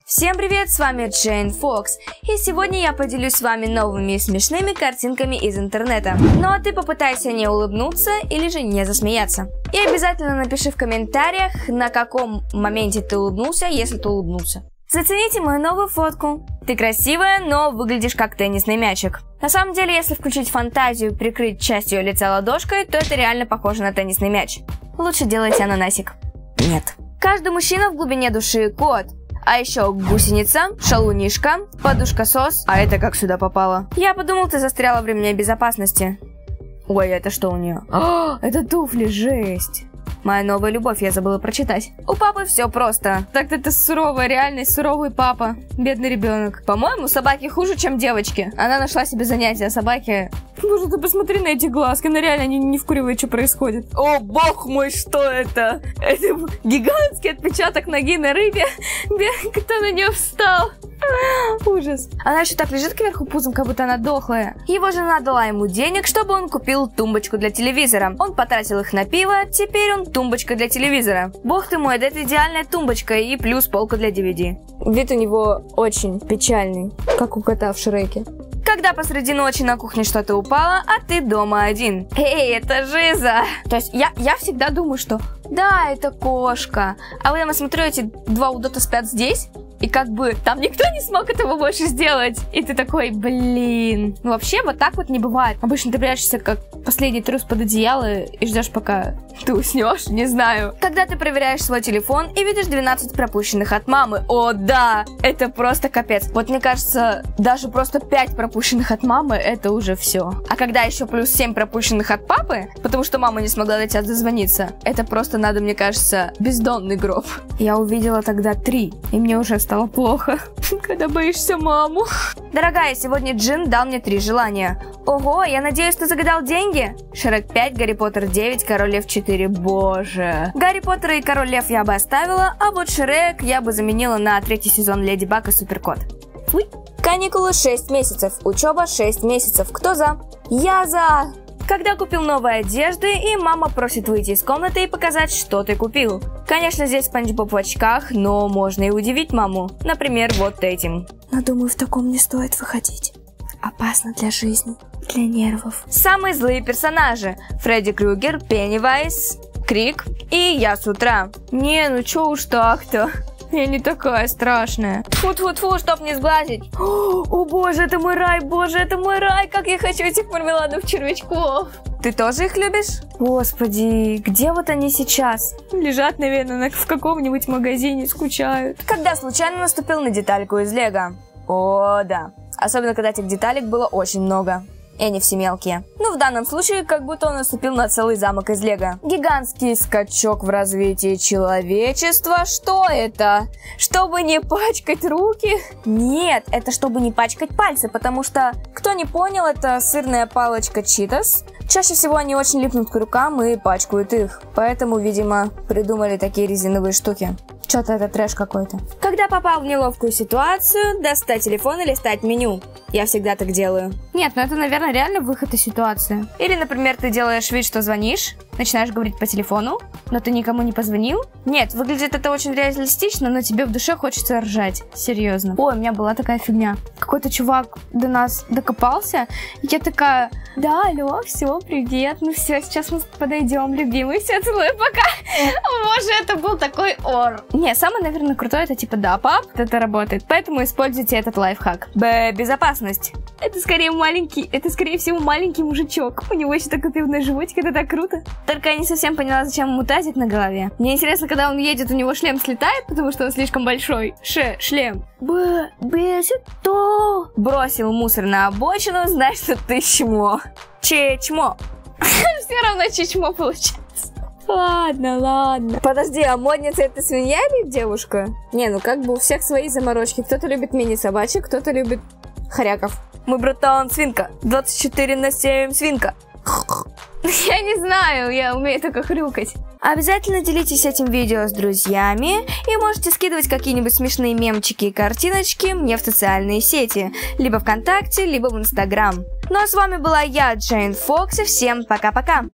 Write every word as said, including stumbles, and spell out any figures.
Всем привет, с вами Джейн Фокс, и сегодня я поделюсь с вами новыми смешными картинками из интернета. Ну а ты попытайся не улыбнуться или же не засмеяться. И обязательно напиши в комментариях, на каком моменте ты улыбнулся, если ты улыбнулся. Зацените мою новую фотку. Ты красивая, но выглядишь как теннисный мячик. На самом деле, если включить фантазию и прикрыть часть ее лица ладошкой, то это реально похоже на теннисный мяч. Лучше делайте ананасик. Нет. Каждый мужчина в глубине души кот. А еще гусеница, шалунишка, подушка-сос. А это как сюда попало? Я подумал, ты застряла в ремне безопасности. Ой, это что у нее? О, это туфли, жесть. Моя новая любовь, я забыла прочитать. У папы все просто. Так-то это суровая реальность, суровый папа. Бедный ребенок. По-моему, собаки хуже, чем девочки. Она нашла себе занятие, собаки. Боже, ты посмотри на эти глазки, она реально не, не вкуривает, что происходит. О, бог мой, что это? Это гигантский отпечаток ноги на рыбе. Кто на нее встал? Ужас. Она еще так лежит кверху пузом, как будто она дохлая. Его жена дала ему денег, чтобы он купил тумбочку для телевизора. Он потратил их на пиво, теперь он тумбочка для телевизора. Бог ты мой, да это идеальная тумбочка и плюс полка для ди ви ди. Вид у него очень печальный, как у кота в Шреке. Когда посреди ночи на кухне что-то упало, а ты дома один. Эй, это Жиза! То есть я, я всегда думаю, что да, это кошка. А потом я смотрю, эти два удота спят здесь. И как бы там никто не смог этого больше сделать. И ты такой, блин. Ну вообще вот так вот не бывает. Обычно ты прячешься как последний трус под одеяло и ждешь, пока ты уснешь. Не знаю. Когда ты проверяешь свой телефон и видишь двенадцать пропущенных от мамы. О да, это просто капец. Вот мне кажется, даже просто пять пропущенных от мамы, это уже все. А когда еще плюс семь пропущенных от папы, потому что мама не смогла до тебя дозвониться, это просто надо, мне кажется, бездонный гроб. Я увидела тогда три, и мне уже стало плохо, когда боишься маму. Дорогая, сегодня Джин дал мне три желания. Ого, я надеюсь, ты загадал деньги? Шрек пять, Гарри Поттер девять, Король Лев четыре. Боже. Гарри Поттера и Король Лев я бы оставила, а вот Шрек я бы заменила на третий сезон Леди Баг и Суперкот. Фуй. Каникулы шесть месяцев, учеба шесть месяцев. Кто за? Я за! Когда купил новые одежды, и мама просит выйти из комнаты и показать, что ты купил. Конечно, здесь Спанч Боб в очках, но можно и удивить маму. Например, вот этим. Но думаю, в таком не стоит выходить. Опасно для жизни, для нервов. Самые злые персонажи. Фредди Крюгер, Пеннивайз, Крик и Я с утра. Не, ну чё уж так-то. Я не такая страшная. Фу-фу-фу, чтоб не сглазить. О, о боже, это мой рай, боже, это мой рай. Как я хочу этих мармеладных червячков. Ты тоже их любишь? Господи, где вот они сейчас? Лежат, наверное, в каком-нибудь магазине, скучают. Когда случайно наступил на детальку из Лего? О, да. Особенно, когда этих деталек было очень много. И они все мелкие. Ну, в данном случае, как будто он наступил на целый замок из Лего. Гигантский скачок в развитии человечества. Что это? Чтобы не пачкать руки? Нет, это чтобы не пачкать пальцы, потому что, кто не понял, это сырная палочка Cheetos. Чаще всего они очень липнут к рукам и пачкают их. Поэтому, видимо, придумали такие резиновые штуки. Что-то это трэш какой-то. Когда попал в неловкую ситуацию, достать телефон и листать меню. Я всегда так делаю. Нет, ну это, наверное, реально выход из ситуации. Или, например, ты делаешь вид, что звонишь, начинаешь говорить по телефону, но ты никому не позвонил. Нет, выглядит это очень реалистично, но тебе в душе хочется ржать. Серьезно. Ой, у меня была такая фигня. Какой-то чувак до нас докопался, и я такая, да, алло, все, привет, ну все, сейчас мы подойдем, любимый, все, целую, пока. Боже, это был такой ор. Не, самое, наверное, крутое, это типа, да, пап, это работает, поэтому используйте этот лайфхак. Б, безопасность. Это скорее маленький, это скорее всего маленький мужичок. У него еще такой пивной животик, это так круто. Только я не совсем поняла, зачем ему тазик на голове. Мне интересно, когда он едет, у него шлем слетает, потому что он слишком большой. Ш, шлем. Б, безито. Бросил мусор на обочину, значит, что ты чмо. Че, чмо. Все равно чечмо получается. Ладно, ладно. Подожди, а модница это свинья или девушка? Не, ну как бы у всех свои заморочки. Кто-то любит мини-собачек, кто-то любит хоряков. Мой братан свинка. двадцать четыре на семь свинка. Я не знаю, я умею только хрюкать. Обязательно делитесь этим видео с друзьями и можете скидывать какие-нибудь смешные мемчики и картиночки мне в социальные сети, либо ВКонтакте, либо в Инстаграм. Ну а с вами была я, Джейн Фокс, и всем пока-пока.